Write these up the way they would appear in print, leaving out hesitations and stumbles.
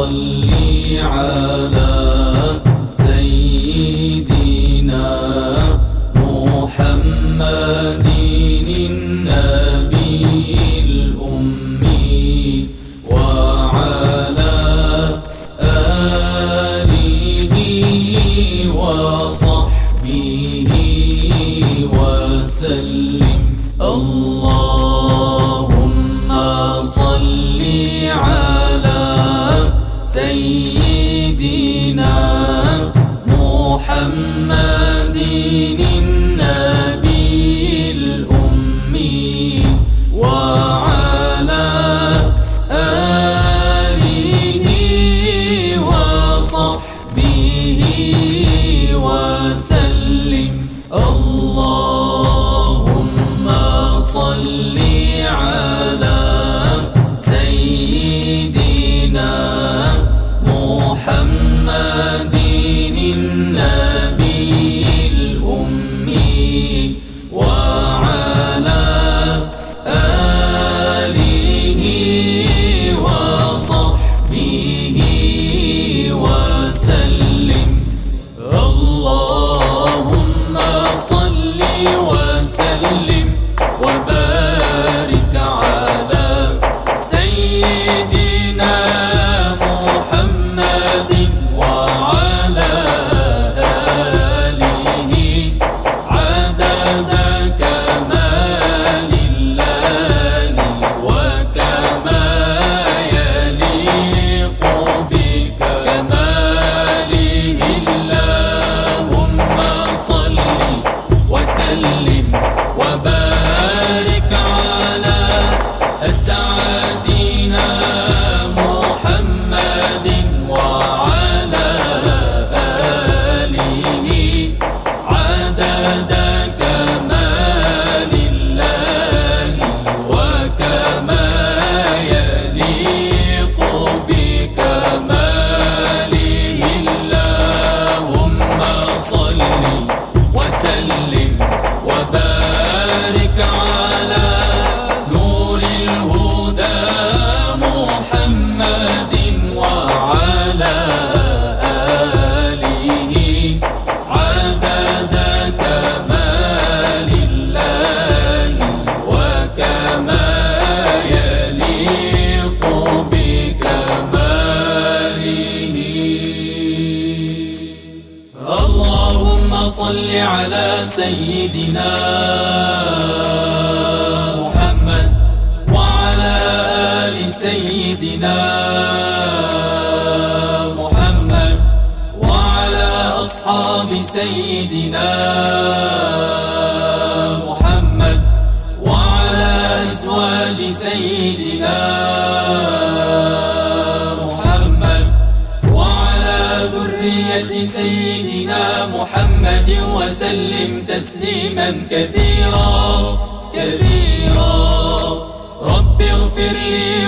صل على سيدنا محمد النبي الأمي وعلى آله وصحبه وسلم. اللهم صل على سيدنا محمد النبي الأمي وعلى آله وصحبه وسلم. اللهم صل على سيدنا محمد النبي الأمي وعلى آله وصحبه وسلم. اللهم صل وسلم وبارك على سيدنا محمد وعلى آله عدد كمال الله وكما يليق بكماله. اللهم صل وسلم وبارك على سيدنا محمد وعلى آله عدد كمال الله وكما يليق بكماله. اللهم صل وسلم وبارك على نور الهدى محمد وعلى آله عدد كمال الله وكما يليق بكماله. اللهم صل على سيدنا محمد وعلى آل سيدنا محمد وعلى أصحاب سيدنا محمد وعلى أزواج سيدنا محمد وعلى ذرية سيدنا محمد وسلم تسليما كثيرا كثيرا. رب اغفر لي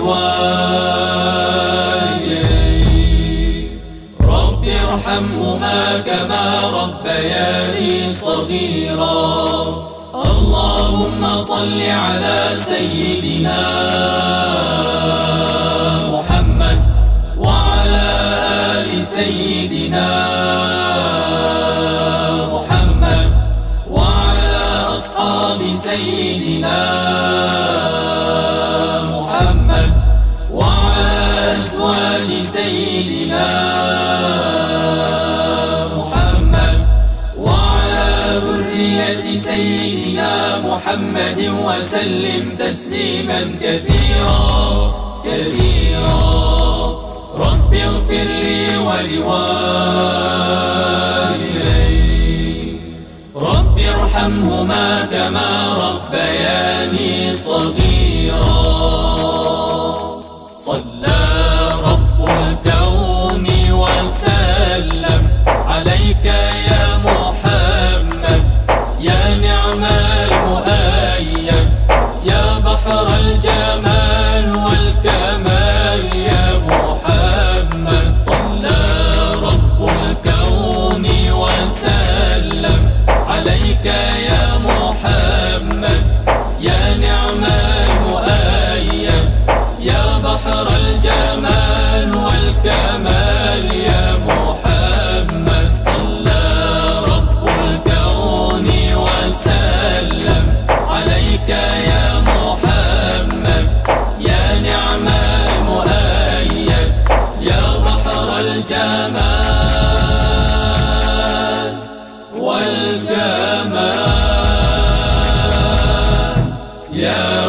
ولوالدي رب ارحمهما كما ربياني صغيرا. اللهم صل على سيدنا محمد وعلى آل سيدنا محمد وعلى أصحاب سيدنا محمد وعلى أزواج سيدنا محمد وعلى ذرية سيدنا محمد وسلم تسليما كثيرا كثيرا. رب اغفر لي ولوالدي رب ارحمهما كما ربياني صغيرا. صلى رب الكون وسلم عليك يا محمد يا نعم المؤيد يا بحر الجمال والكمال يا محمد. صلى رب الكون وسلم عليك يا محمد يا نعم المؤيد يا بحر الجمال والكمال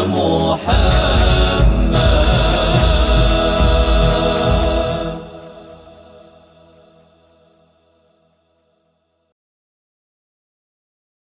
محمد.